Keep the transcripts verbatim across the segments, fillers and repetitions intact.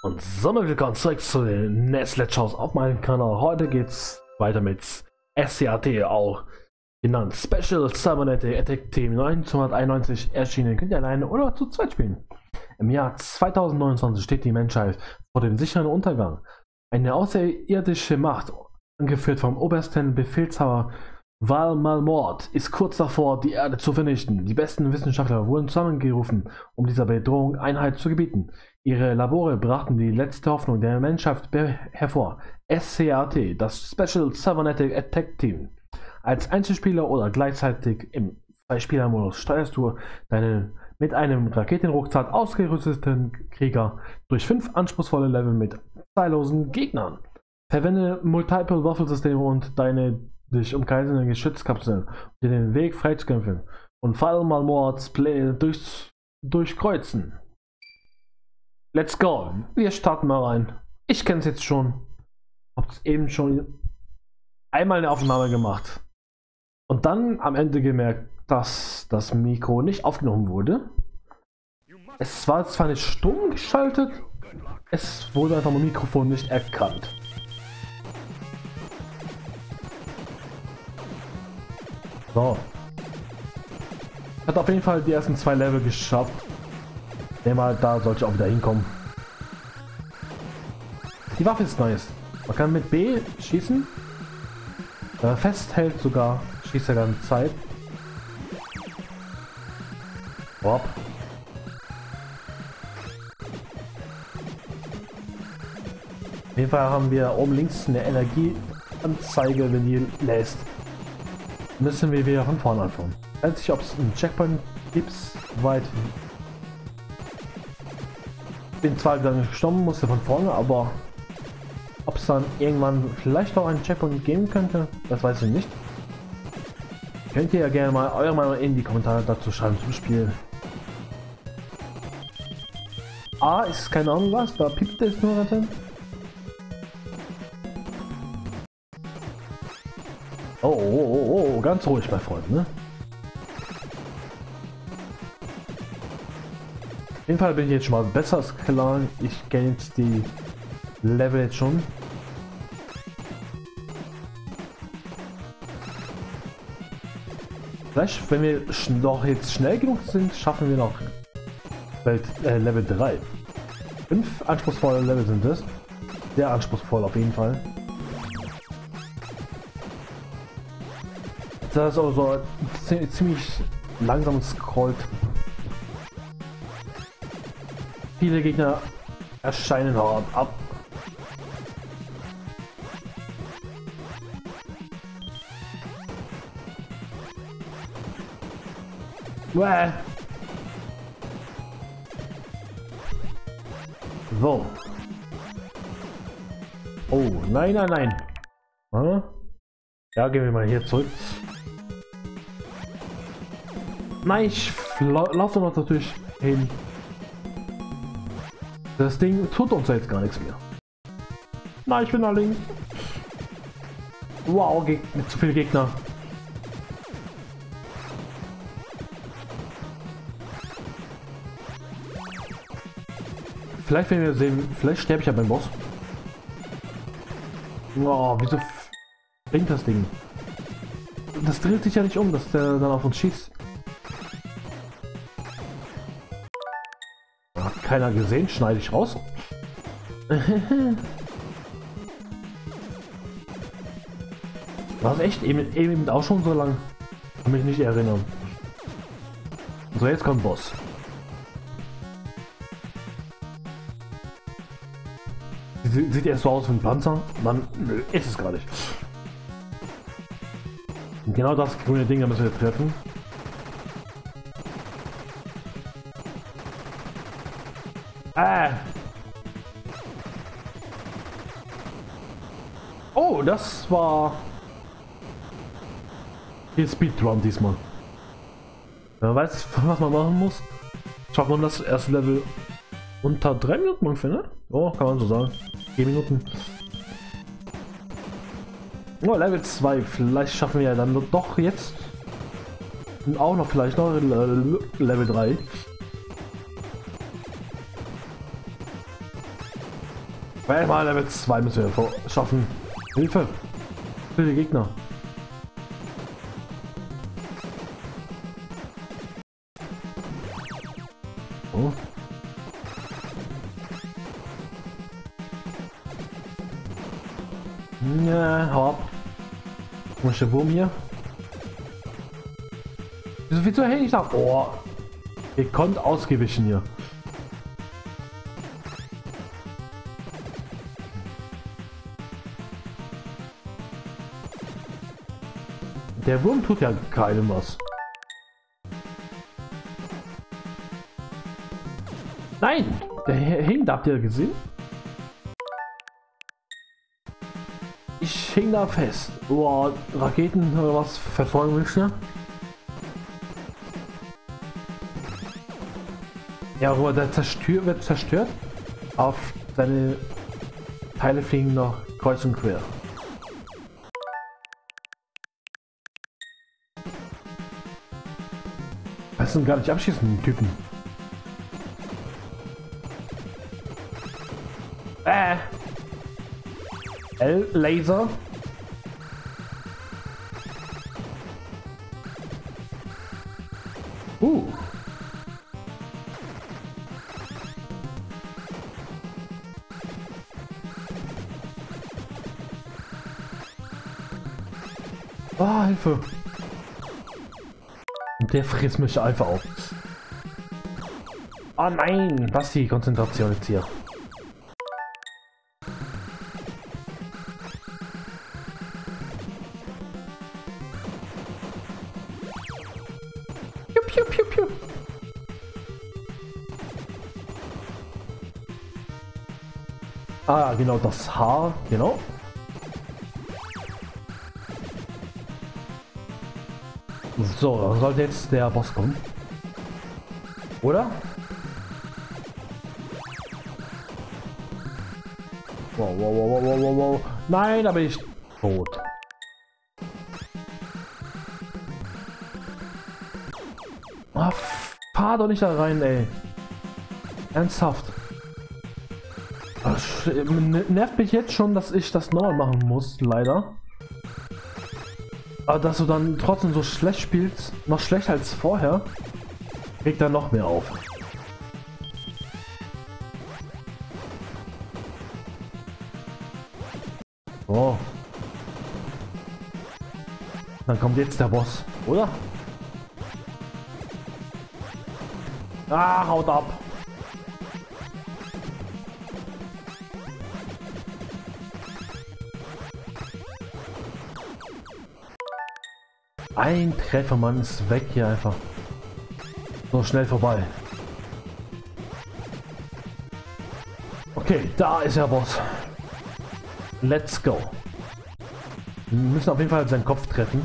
Und somit willkommen zurück zu den Nestle Shows auf meinem Kanal. Heute geht's weiter mit S C A T, auch genannt Special Cybernetic Attack Team neunzehnhunderteinundneunzig erschienen. Könnt ihr alleine oder zu zweit spielen. Im Jahr zweitausendneunundzwanzig steht die Menschheit vor dem sicheren Untergang. Eine außerirdische Macht, angeführt vom obersten Befehlshaber Val Malmort, ist kurz davor, die Erde zu vernichten. Die besten Wissenschaftler wurden zusammengerufen, um dieser Bedrohung Einhalt zu gebieten. Ihre Labore brachten die letzte Hoffnung der Menschheit hervor. S C A T, das Special Cybernetic Attack Team. Als Einzelspieler oder gleichzeitig im Zwei-Spieler-Modus steuerst du deinen mit einem Raketenrucksack ausgerüsteten Krieger durch fünf anspruchsvolle Level mit zahllosen Gegnern. Verwende Multiple-Waffelsysteme und deine dich umkreisenden Geschützkapseln, um dir den Weg freizukämpfen und Val Malmorts Pläne durch, durchkreuzen. Let's go! Wir starten mal rein. Ich kenne es jetzt schon. Hab's eben schon einmal eine Aufnahme gemacht. Und dann am Ende gemerkt, dass das Mikro nicht aufgenommen wurde. Es war zwar nicht stumm geschaltet, es wurde einfach mein Mikrofon nicht erkannt. So. Hat auf jeden Fall die ersten zwei Level geschafft. Der mal da sollte ich auch wieder hinkommen. Die Waffe ist nice. Man kann mit B schießen. Wenn man festhält sogar, schießt er ganze Zeit. Hopp. Auf jeden Fall haben wir oben links eine Energieanzeige, wenn die lässt. Müssen wir wieder von vorne anfangen. Ich weiß nicht, ob es einen Checkpoint gibt, weit. Bin zwar dann gestorben, musste von vorne, aber ob es dann irgendwann vielleicht auch einen Checkpoint geben könnte, das weiß ich nicht. Könnt ihr ja gerne mal eure Meinung in die Kommentare dazu schreiben zum Spiel. A ist keine Ahnung was, da piept es nur drin. Oh, oh, oh, oh, ganz ruhig, mein Freund, ne? Auf jeden Fall bin ich jetzt schon mal besser als klar. Ich kenne jetzt die Level jetzt schon. Vielleicht, wenn wir noch jetzt schnell genug sind, schaffen wir noch Welt, äh, Level drei. Fünf anspruchsvolle Level sind es. Sehr anspruchsvoll auf jeden Fall. Das ist auch so ziemlich langsam scrollt. Viele Gegner erscheinen hart ab. Uäh. So. Oh, nein, nein, nein. Hm? Ja, gehen wir mal hier zurück. Nein, ich laufe noch natürlich hin. Das Ding tut uns jetzt gar nichts mehr. Nein, ich bin da links. Wow, mit zu viele Gegner. Vielleicht werden wir sehen, vielleicht sterbe ich ja beim Boss. Wow, wieso bringt das Ding? Das dreht sich ja nicht um, dass der dann auf uns schießt. Hat keiner gesehen, schneide ich raus. War es echt eben, eben auch schon so lang? Kann mich nicht erinnern. So, jetzt kommt Boss. Sie, sieht erst so aus wie ein Panzer, dann nö, ist es gar nicht. Und genau das grüne Ding, da müssen wir treffen. Ah. Oh, das war hier Speedrun diesmal. Man weiß, was man machen muss. Schafft man das erste Level unter drei Minuten ungefähr, ne? Oh, kann man so sagen. vier Minuten. Oh, Level zwei. Vielleicht schaffen wir ja dann doch jetzt. Und auch noch vielleicht noch Level drei. Weil mal Level zwei müssen wir schaffen. Hilfe! Für die Gegner. Oh. Ja, hau ab. Wo ist der Wurm hier? Wieso viel zu hell ich da? Oh. Gekonnt ausgewichen hier. Der Wurm tut ja keinem was. Nein! Der hing da, habt ihr gesehen? Ich hing da fest. Boah, Raketen oder was verfolgen mich, ne? Ja, aber der zerstört, wird zerstört. Auf seine Teile fliegen noch kreuz und quer. Das sind gar nicht abschießen, die Typen. Äh. L-Laser. Uh. Ah, Hilfe. Der frisst mich einfach auf. Oh nein, was die Konzentration jetzt hier. Piu, piu, piu, piu. Ah, genau, das Haar, genau. So, dann sollte jetzt der Boss kommen. Oder? Wow, wow, wow, wow, wow, wow. Nein, da bin ich tot. Ah, fahr doch nicht da rein, ey. Ernsthaft. Ach, nervt mich jetzt schon, dass ich das nochmal machen muss, leider. Aber dass du dann trotzdem so schlecht spielst, noch schlechter als vorher, regt dann noch mehr auf. Oh. Dann kommt jetzt der Boss, oder? Ah, haut ab. Ein Treffer, Mann, ist weg hier einfach. So schnell vorbei. Okay, da ist der Boss. Let's go. Wir müssen auf jeden Fall seinen Kopf treffen.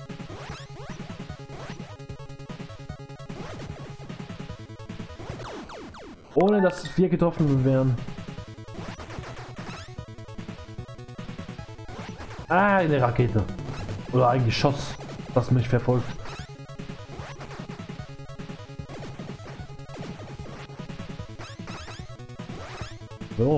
Ohne dass wir getroffen wären. Ah, eine Rakete. Oder ein Geschoss, das mich verfolgt. So.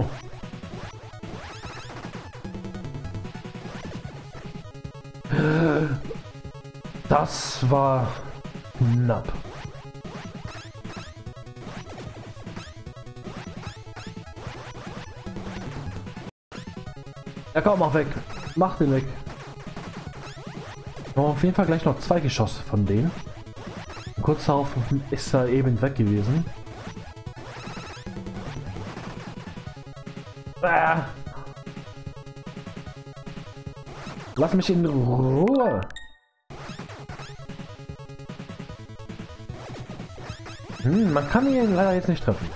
Das war knapp. Ja komm, mach weg. Mach den weg. Wir haben auf jeden Fall gleich noch zwei Geschosse von denen. Kurz darauf ist er eben weg gewesen. Ah. Lass mich in Ruhe. Hm, man kann ihn leider jetzt nicht treffen.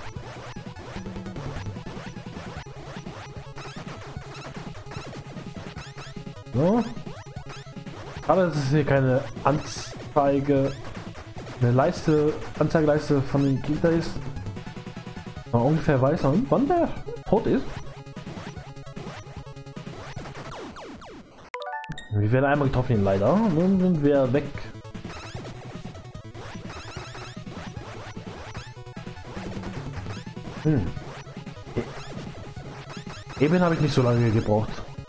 So. Aber es ist hier keine Anzeige, eine Leiste, Anzeigeleiste von den Gegner ist. Man ungefähr weiß, wann der tot ist. Wir werden einmal getroffen, leider. Nun sind wir weg. Hm. Eben habe ich nicht so lange gebraucht.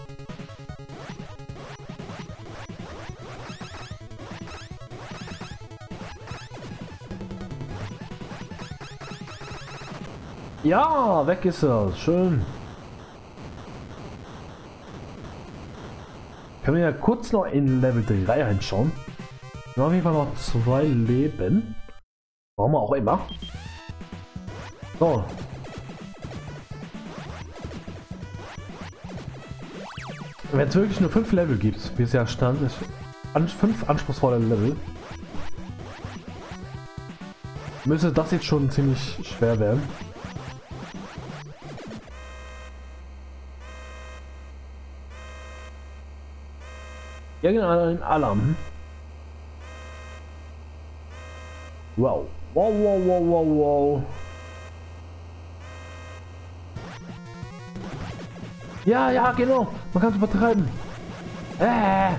Ja, weg ist er. Schön. Können wir ja kurz noch in Level drei reinschauen. Wir haben auf jeden Fall noch zwei Leben. Warum auch immer. So. Wenn es wirklich nur fünf Level gibt, wie es ja stand, ist an, fünf anspruchsvolle Level, müsste das jetzt schon ziemlich schwer werden. Irgendein Alarm. Wow. Wow, wow, wow, wow, wow. Ja, ja, genau. Man kann es übertreiben. Äh.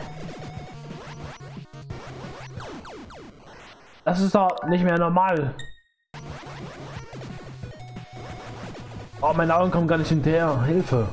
Das ist doch nicht mehr normal. Oh, meine Augen kommen gar nicht hinterher. Hilfe.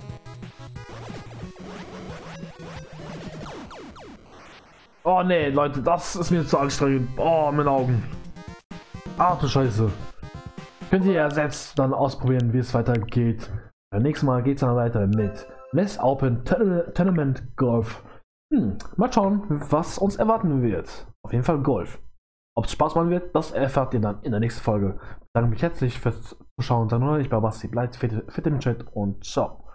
Oh nee, Leute, das ist mir zu anstrengend. Oh, meine Augen. Ach du Scheiße. Könnt ihr ja selbst dann ausprobieren, wie es weitergeht. Beim nächsten Mal geht es dann weiter mit Miss Open Tournament Golf. Hm, mal schauen, was uns erwarten wird. Auf jeden Fall Golf. Ob es Spaß machen wird, das erfahrt ihr dann in der nächsten Folge. Ich danke mich herzlich fürs Zuschauen. Dann ich bei Basti, bleibt fit im Chat und ciao.